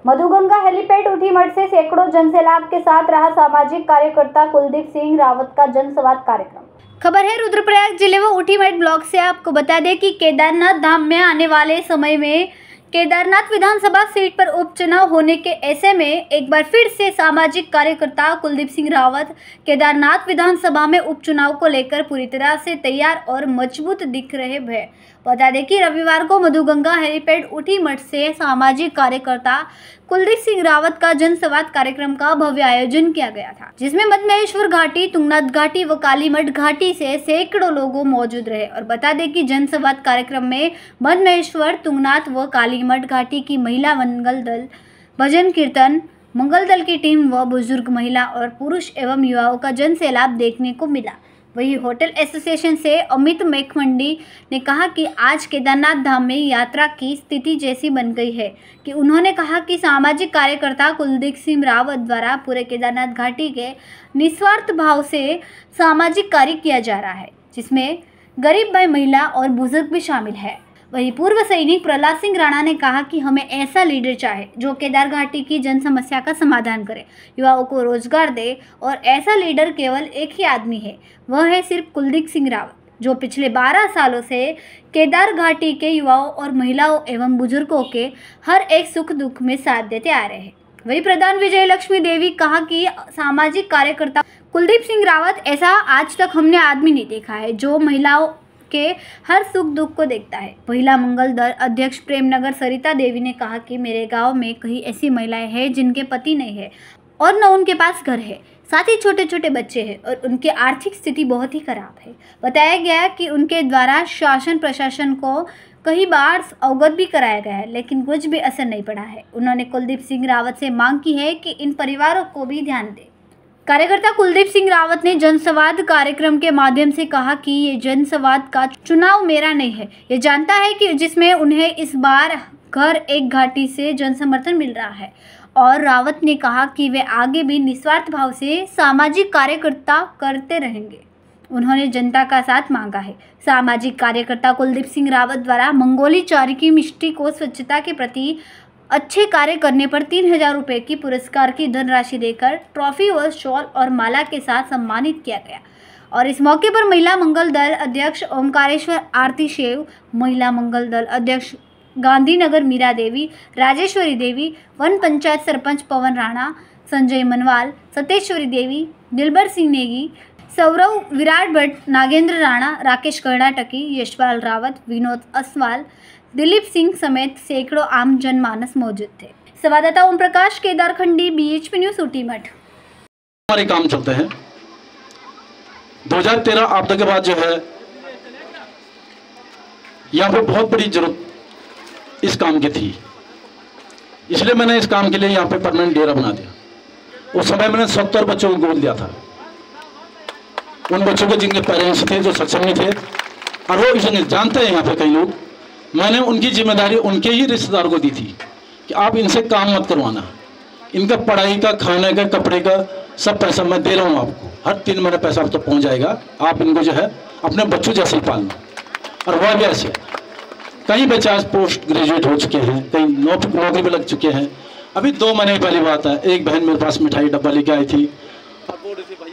Madhuganga helipad ऊठीमठ से सैकड़ों जनसैलाब के साथ रहा सामाजिक कार्यकर्ता कुलदीप सिंह रावत का जनसंवाद कार्यक्रम। खबर है रुद्रप्रयाग जिले व ऊठीमठ ब्लॉक से। आपको बता दें कि केदारनाथ धाम में आने वाले समय में केदारनाथ विधानसभा सीट पर उपचुनाव होने के ऐसे में एक बार फिर से सामाजिक कार्यकर्ता कुलदीप सिंह रावत केदारनाथ विधानसभा में उपचुनाव को लेकर पूरी तरह से तैयार और मजबूत दिख रहे हैं। बता दें कि रविवार को मधुगंगा हेलीपैड ऊठीमठ से सामाजिक कार्यकर्ता कुलदीप सिंह रावत का जनसंवाद कार्यक्रम का भव्य आयोजन किया गया था, जिसमें मधमहेश्वर घाटी, तुंगनाथ घाटी व कालीमठ घाटी से सैकड़ों लोग मौजूद रहे। और बता दें कि जनसंवाद कार्यक्रम में मधमहेश्वर, तुंगनाथ व कालीमठ घाटी की महिला मंगल दल, भजन कीर्तन मंगल दल की टीम व बुजुर्ग, महिला और पुरुष एवं युवाओं का जनसैलाब देखने को मिला। वहीं होटल एसोसिएशन से अमित मेघमंडी ने कहा कि आज केदारनाथ धाम में यात्रा की स्थिति जैसी बन गई है कि उन्होंने कहा कि सामाजिक कार्यकर्ता कुलदीप सिंह रावत द्वारा पूरे केदारनाथ घाटी के निस्वार्थ भाव से सामाजिक कार्य किया जा रहा है, जिसमें गरीब भाई, महिला और बुजुर्ग भी शामिल है। वहीं पूर्व सैनिक प्रहलाद सिंह राणा ने कहा कि हमें ऐसा लीडर चाहे जो केदार घाटी की जन समस्या का समाधान करे, युवाओं को रोजगार दे, और ऐसा लीडर केवल एक ही आदमी है, वह है सिर्फ कुलदीप सिंह रावत, जो पिछले 12 सालों से केदार घाटी के युवाओं और महिलाओं एवं बुजुर्गों के हर एक सुख दुख में साथ देते आ रहे हैं। वही प्रधान विजय लक्ष्मी देवी कहा कि सामाजिक कार्यकर्ता कुलदीप सिंह रावत ऐसा आज तक हमने आदमी नहीं देखा है जो महिलाओं के हर सुख दुख को देखता है। महिला मंगल दल अध्यक्ष प्रेमनगर सरिता देवी ने कहा कि मेरे गांव में कई ऐसी महिलाएं हैं जिनके पति नहीं है और न उनके पास घर है, साथ ही छोटे छोटे बच्चे हैं और उनकी आर्थिक स्थिति बहुत ही खराब है। बताया गया कि उनके द्वारा शासन प्रशासन को कई बार अवगत भी कराया गया है, लेकिन कुछ भी असर नहीं पड़ा है। उन्होंने कुलदीप सिंह रावत से मांग की है कि इन परिवारों को भी ध्यान दें। कार्यकर्ता कुलदीप सिंह रावत ने जनसंवाद कार्यक्रम के माध्यम से कहा कि ये जनसंवाद का चुनाव मेरा नहीं है, ये जानता है कि जिसमें उन्हें इस बार घर एक घाटी से जन समर्थन मिल रहा है। और रावत ने कहा कि वे आगे भी निस्वार्थ भाव से सामाजिक कार्यकर्ता करते रहेंगे। उन्होंने जनता का साथ मांगा है। सामाजिक कार्यकर्ता कुलदीप सिंह रावत द्वारा मंगोली चारी की मिष्टी को स्वच्छता के प्रति अच्छे कार्य करने पर 3000 रुपये की पुरस्कार की धनराशि देकर ट्रॉफी व शॉल और माला के साथ सम्मानित किया गया। और इस मौके पर महिला मंगल दल अध्यक्ष ओमकारेश्वर आरती शेव, महिला मंगल दल अध्यक्ष गांधीनगर मीरा देवी, राजेश्वरी देवी, वन पंचायत सरपंच पवन राणा, संजय मनवाल, सतेश्वरी देवी, दिलबर सिंह नेगी, सौरव विराट भट्ट, नागेंद्र राणा, राकेश कर्नाटकी, यशपाल रावत, विनोद असवाल, दिलीप सिंह समेत सैकड़ों आम जनमानस मौजूद थे। संवाददाता ओम प्रकाश, केदारखंडी, BHP न्यूज, ऊठीमठ। हमारे काम चलते हैं। 2013 आपदा के बाद जो है यहाँ पर बहुत बड़ी जरूरत इस काम की थी, इसलिए मैंने इस काम के लिए यहाँ पे परमानेंट डेरा बना दिया। उस समय मैंने 70 बच्चों को गोद लिया था, उन बच्चों को जिनके पेरेंट्स थे जो सक्षम नहीं थे, और वो इसलिए जानते हैं यहाँ पे कई लोग। मैंने उनकी जिम्मेदारी उनके ही रिश्तेदार को दी थी कि आप इनसे काम मत करवाना, इनका पढ़ाई का, खाने का, कपड़े का सब पैसा मैं दे रहा हूँ आपको, हर 3 महीने पैसा आप तक पहुँच जाएगा, आप इनको जो है अपने बच्चों जैसे ही पालना। और वह भी ऐसे कई बच्चे आज पोस्ट ग्रेजुएट हो चुके हैं, कई नौकरी पर लग चुके हैं। अभी 2 महीने पहली बात है, एक बहन मेरे पास मिठाई डब्बा लेके आई थी और बोल रही थी